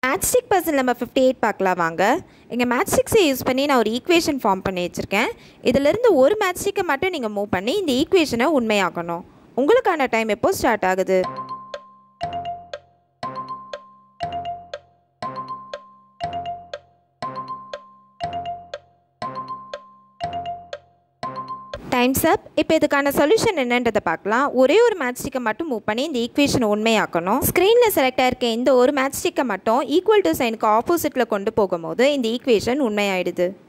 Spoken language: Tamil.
Matchstick puzzle number 58 பார்க்கலாம் வாங்க. இங்க matchsticks யூஸ் பண்ணி நான் ஒரு ஈக்குவேஷன் ஃபார்ம் பண்ணி வச்சிருக்கேன். இதில இருந்து ஒரு matchstick மட்டும் நீங்க மூவ் பண்ணி இந்த ஈக்குவேஷனை உண்மையாக்கணும். உங்களுக்கான டைம் எப்போ ஸ்டார்ட் ஆகுது? Times up. இப்போ இதுக்கான சொல்யூஷன் என்னன்றதை பார்க்கலாம். ஒரே ஒரு மேட்ச்ஸ்டிக்கை மட்டும் மூவ் பண்ணி இந்த ஈக்குவேஷனை உண்மையாக்கணும். ஸ்க்ரீனில் செலக்ட் ஆகிருக்க இந்த ஒரு மேட்ச்ஸ்டிக்கை மட்டும் ஈக்குவல் டு சைனுக்கு ஆப்போசிட்டில் கொண்டு போகும்போது இந்த ஈக்குவேஷன் உண்மையாயிடுது.